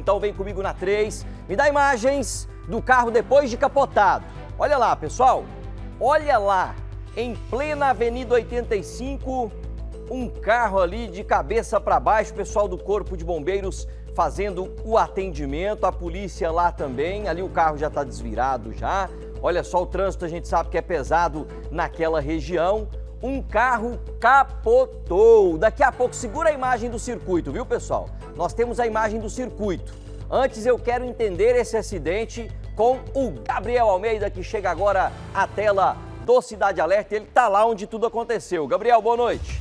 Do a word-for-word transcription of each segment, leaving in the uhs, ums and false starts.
Então vem comigo na três, me dá imagens do carro depois de capotado. Olha lá, pessoal, olha lá, em plena Avenida oitenta e cinco, um carro ali de cabeça para baixo, pessoal do Corpo de Bombeiros fazendo o atendimento, a polícia lá também, ali o carro já está desvirado já. Olha só, o trânsito a gente sabe que é pesado naquela região. Um carro capotou. Daqui a pouco, segura a imagem do circuito, viu, pessoal? Nós temos a imagem do circuito. Antes eu quero entender esse acidente com o Gabriel Almeida, que chega agora à tela do Cidade Alerta. Ele está lá onde tudo aconteceu. Gabriel, boa noite.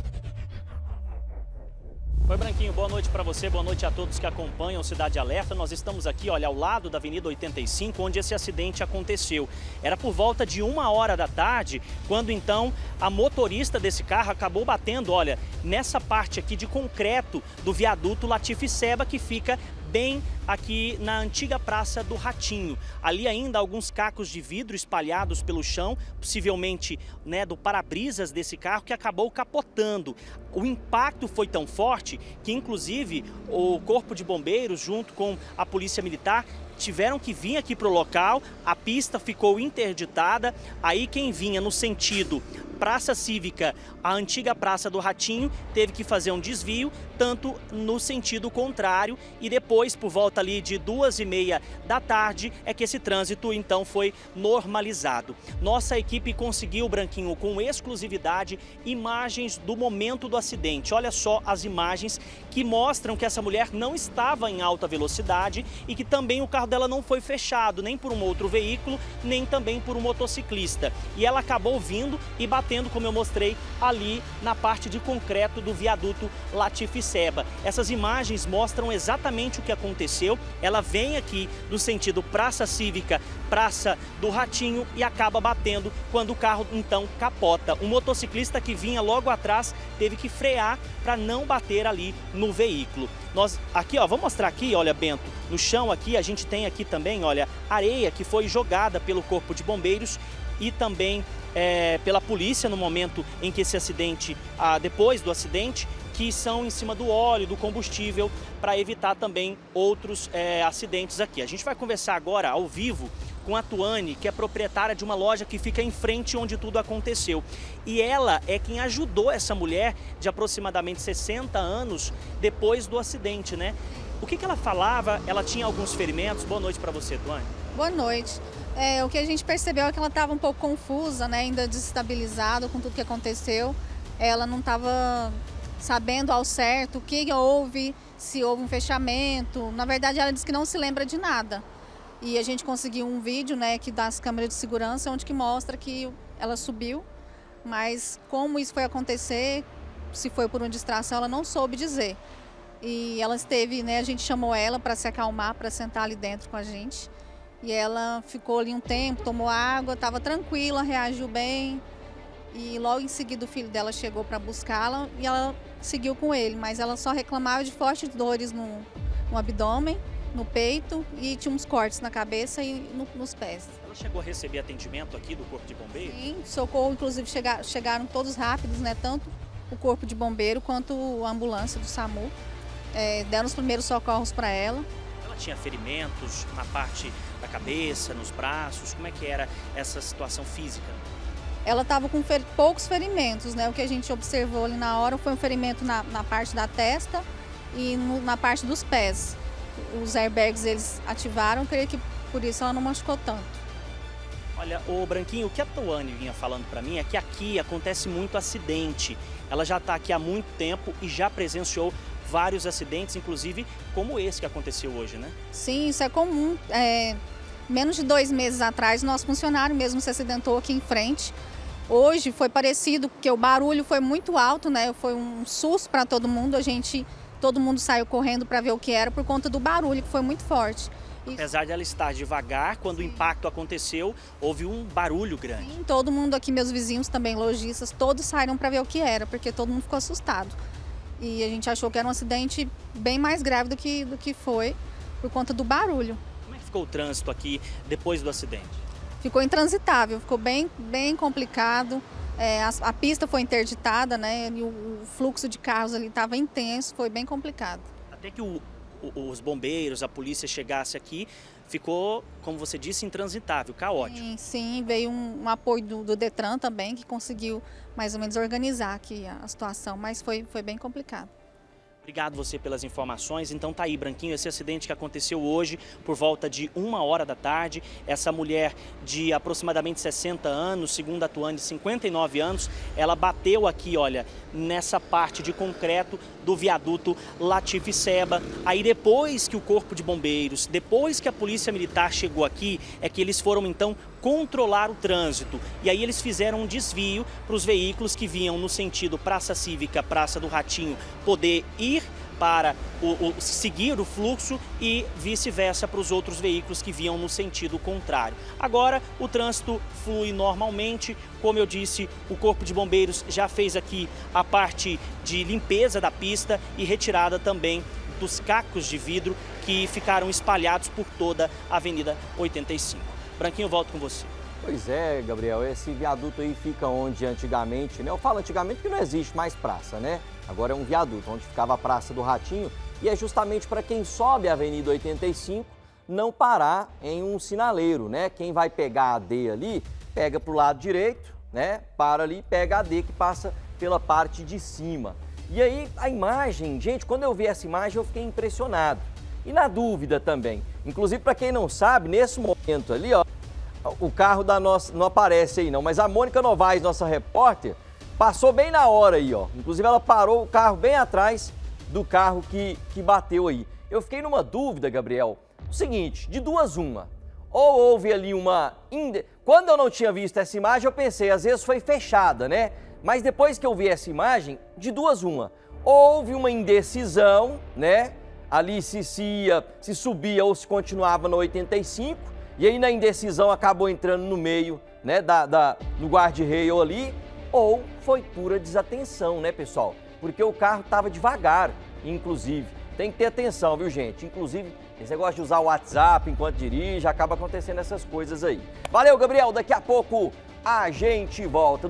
Oi, Branquinho, boa noite para você, boa noite a todos que acompanham o Cidade Alerta. Nós estamos aqui, olha, ao lado da Avenida oitenta e cinco, onde esse acidente aconteceu. Era por volta de uma hora da tarde, quando então a motorista desse carro acabou batendo, olha, nessa parte aqui de concreto do viaduto Latife Seba, que fica bem aqui na antiga Praça do Ratinho. Ali ainda alguns cacos de vidro espalhados pelo chão, possivelmente, né, do para-brisas desse carro, que acabou capotando. O impacto foi tão forte que, inclusive, o Corpo de Bombeiros, junto com a Polícia Militar, tiveram que vir aqui para o local. A pista ficou interditada. Aí quem vinha no sentido Praça Cívica, a antiga Praça do Ratinho, teve que fazer um desvio, tanto no sentido contrário, e depois, por volta ali de duas e meia da tarde, é que esse trânsito então foi normalizado. Nossa equipe conseguiu, Branquinho, com exclusividade, imagens do momento do acidente. Olha só as imagens que mostram que essa mulher não estava em alta velocidade e que também o carro dela não foi fechado, nem por um outro veículo, nem também por um motociclista. E ela acabou vindo e batendo, como eu mostrei, ali na parte de concreto do viaduto Latife Seba. Essas imagens mostram exatamente o que aconteceu. Ela vem aqui do sentido Praça Cívica, Praça do Ratinho, e acaba batendo quando o carro então capota. O motociclista que vinha logo atrás teve que frear para não bater ali no veículo. Nós aqui, ó, vou mostrar aqui, olha, Bento, no chão aqui a gente tem aqui também, olha, areia que foi jogada pelo Corpo de Bombeiros e também é, pela polícia no momento em que esse acidente, ah, depois do acidente, que são em cima do óleo, do combustível, para evitar também outros é, acidentes aqui. A gente vai conversar agora ao vivo com a Tuane, que é proprietária de uma loja que fica em frente onde tudo aconteceu. E ela é quem ajudou essa mulher de aproximadamente sessenta anos depois do acidente, né? O que que ela falava? Ela tinha alguns ferimentos? Boa noite para você, Tuane. Boa noite. É, o que a gente percebeu é que ela estava um pouco confusa, né? Ainda desestabilizada com tudo que aconteceu. Ela não estava sabendo ao certo o que houve, se houve um fechamento. Na verdade, ela disse que não se lembra de nada. E a gente conseguiu um vídeo, né, que das câmeras de segurança, onde que mostra que ela subiu, mas como isso foi acontecer, se foi por uma distração, ela não soube dizer. E ela esteve, né, a gente chamou ela para se acalmar, para sentar ali dentro com a gente. E ela ficou ali um tempo, tomou água, estava tranquila, reagiu bem. E logo em seguida o filho dela chegou para buscá-la e ela seguiu com ele, mas ela só reclamava de fortes dores no, no abdômen, no peito, e tinha uns cortes na cabeça e no, nos pés. Ela chegou a receber atendimento aqui do Corpo de Bombeiros? Sim, socorro, inclusive chega, chegaram todos rápidos, né? Tanto o Corpo de Bombeiro quanto a ambulância do SAMU. É, deram os primeiros socorros para ela. Ela tinha ferimentos na parte da cabeça, nos braços? Como é que era essa situação física? Ela estava com fer poucos ferimentos, né? O que a gente observou ali na hora foi um ferimento na, na parte da testa e no, na parte dos pés. Os airbags eles ativaram, creio que por isso ela não machucou tanto. Olha, o Branquinho, o que a Tuane vinha falando para mim é que aqui acontece muito acidente. Ela já está aqui há muito tempo e já presenciou vários acidentes, inclusive como esse que aconteceu hoje, né? Sim, isso é comum. É, menos de dois meses atrás, nosso funcionário mesmo se acidentou aqui em frente. Hoje foi parecido, porque o barulho foi muito alto, né? Foi um susto para todo mundo. A gente, todo mundo saiu correndo para ver o que era por conta do barulho, que foi muito forte. Apesar de ela estar devagar, quando o impacto aconteceu, houve um barulho grande. Sim, todo mundo aqui, meus vizinhos também, lojistas, todos saíram para ver o que era, porque todo mundo ficou assustado. E a gente achou que era um acidente bem mais grave do que, do que foi, por conta do barulho. Como é que ficou o trânsito aqui depois do acidente? Ficou intransitável, ficou bem, bem complicado. É, a, a pista foi interditada, né? E o, o fluxo de carros ali estava intenso, foi bem complicado. Até que o os bombeiros, a polícia chegasse aqui, ficou, como você disse, intransitável, caótico. Sim, sim, veio um, um apoio do, do Detran também, que conseguiu mais ou menos organizar aqui a, a situação, mas foi, foi bem complicado. Obrigado você pelas informações. Então tá aí, Branquinho, esse acidente que aconteceu hoje por volta de uma hora da tarde. Essa mulher de aproximadamente sessenta anos, segundo a Tuane, cinquenta e nove anos, ela bateu aqui, olha, nessa parte de concreto do viaduto Latife Seba. Aí depois que o Corpo de Bombeiros, depois que a Polícia Militar chegou aqui, é que eles foram então controlar o trânsito. E aí eles fizeram um desvio para os veículos que vinham no sentido Praça Cívica, Praça do Ratinho, poder ir para o, o, seguir o fluxo e vice-versa para os outros veículos que vinham no sentido contrário. Agora o trânsito flui normalmente, como eu disse, o Corpo de Bombeiros já fez aqui a parte de limpeza da pista e retirada também dos cacos de vidro que ficaram espalhados por toda a Avenida oitenta e cinco. Branquinho, eu volto com você. Pois é, Gabriel, esse viaduto aí fica onde antigamente, né? Eu falo antigamente porque não existe mais praça, né? Agora é um viaduto, onde ficava a Praça do Ratinho, e é justamente para quem sobe a Avenida oitenta e cinco não parar em um sinaleiro, né? Quem vai pegar a D ali, pega para o lado direito, né? Para ali, pega a D que passa pela parte de cima. E aí, a imagem, gente, quando eu vi essa imagem eu fiquei impressionado. E na dúvida também. Inclusive, para quem não sabe, nesse momento ali, ó, o carro da nossa, não aparece aí não, mas a Mônica Novaes, nossa repórter, passou bem na hora aí, ó. Inclusive, ela parou o carro bem atrás do carro que, que bateu aí. Eu fiquei numa dúvida, Gabriel, o seguinte, de duas uma. Ou houve ali uma... Inde... Quando eu não tinha visto essa imagem, eu pensei, às vezes foi fechada, né? Mas depois que eu vi essa imagem, de duas uma. Houve uma indecisão, né? Ali se, se, ia, se subia ou se continuava no oitenta e cinco, e aí na indecisão acabou entrando no meio, né, da, da, do guarda-rail ali, ou foi pura desatenção, né, pessoal? Porque o carro estava devagar, inclusive. Tem que ter atenção, viu, gente? Inclusive, esse negócio de usar o WhatsApp enquanto dirige, acaba acontecendo essas coisas aí. Valeu, Gabriel, daqui a pouco a gente volta.